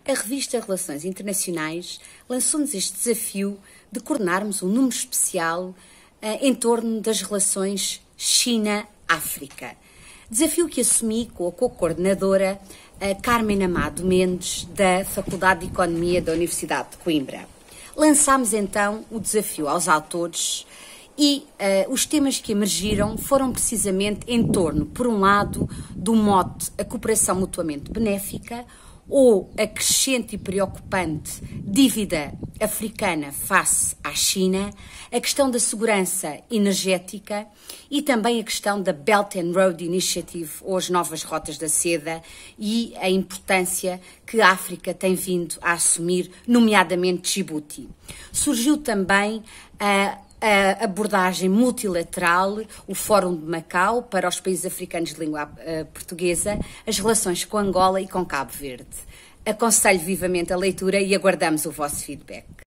A revista Relações Internacionais lançou-nos este desafio de coordenarmos um número especial em torno das relações China-África. Desafio que assumi com a co-coordenadora Carmen Amado Mendes, da Faculdade de Economia da Universidade de Coimbra. Lançámos então o desafio aos autores e os temas que emergiram foram precisamente em torno, por um lado, do mote a cooperação mutuamente benéfica, ou a crescente e preocupante dívida africana face à China, a questão da segurança energética e também a questão da Belt and Road Initiative, ou as novas rotas da seda, e a importância que a África tem vindo a assumir, nomeadamente Djibouti. Surgiu também a abordagem multilateral, o Fórum de Macau para os países africanos de língua portuguesa, as relações com Angola e com Cabo Verde. Aconselho vivamente a leitura e aguardamos o vosso feedback.